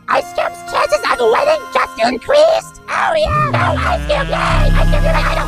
Ice Cube's chances of winning just increased. Oh yeah, go Ice Cube, yay! Ice Cube, you're my idol.